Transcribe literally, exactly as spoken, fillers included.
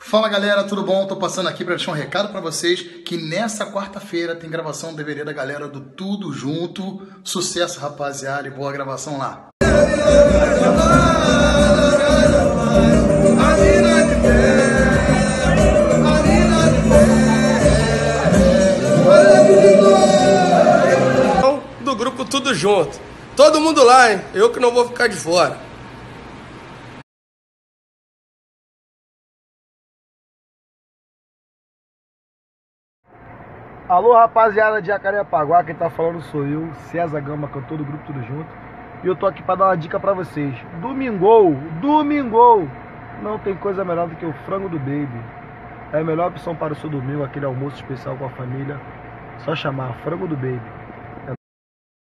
Fala galera, tudo bom? Tô passando aqui para deixar um recado para vocês que nessa quarta-feira tem gravação do D V D da galera do Tudo Junto. Sucesso, rapaziada, e boa gravação lá. Do grupo Tudo Junto. Todo mundo lá, hein? Eu que não vou ficar de fora. Alô, rapaziada de Jacarepaguá, quem tá falando sou eu, César Gama, cantor do grupo Tudo Junto. E eu tô aqui pra dar uma dica pra vocês. Domingou, domingou, não tem coisa melhor do que o frango do Baby. É a melhor opção para o seu domingo, aquele almoço especial com a família. Só chamar frango do Baby.